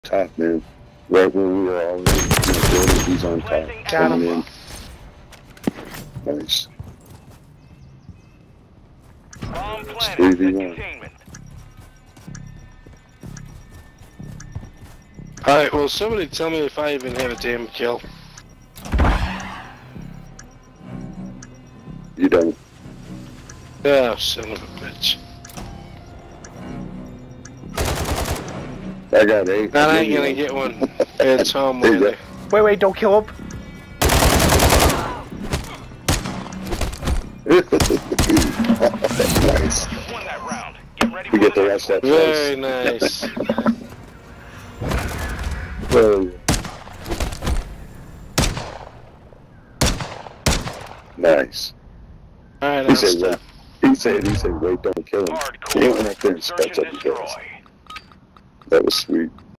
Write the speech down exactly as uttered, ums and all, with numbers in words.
top, man. Right when we were all in the building, he's on top. Got him. In. Nice. Bomb It's planted. three v Set one. containment. Alright, well, somebody tell me if I even have a damn kill. You don't. Oh, son of a bitch. I got eight. I ain't gonna get one. It's home with Wait, wait, don't kill him. Nice. Won that round. Get ready We for get the the rest of that Very place. nice. Oh, yeah. Nice. Alright, He I'll said, stop. wait. He said, he said, wait, don't kill him. He went up there and Hardcore. Search stepped up and and killed us. destroy. That was sweet.